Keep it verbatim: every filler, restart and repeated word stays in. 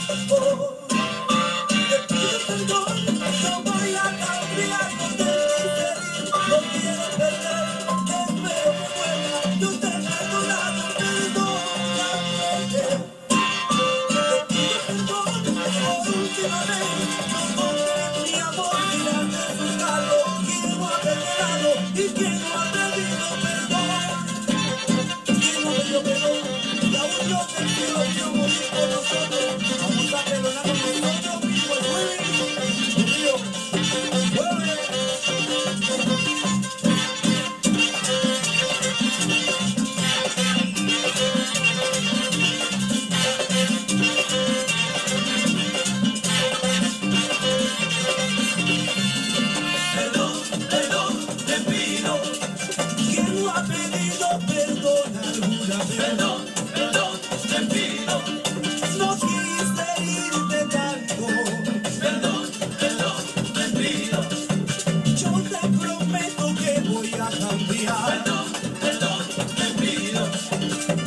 Oh, te pido perdón, no voy a cambiar, no te quise ir, no quiero perder, espero que vuelva, yo te he perdonado, perdóname. Te pido perdón por última vez, no conté mi amor, mirarte buscarlo, quién no ha perdonado y quién no ha pedido perdón, quién no ha pedido perdón, y aún yo te pido yo morir por nosotros, vamos a perdonarnos nosotros mismos, mueve, Río, mueve. Perdón, perdón, te pido. ¿Quién no ha pedido perdón alguna vez? Perdón, perdón, te pido. No quise irte tanto. Perdón, perdón, te pido. Yo te prometo que voy a cambiar. Perdón, perdón, te pido.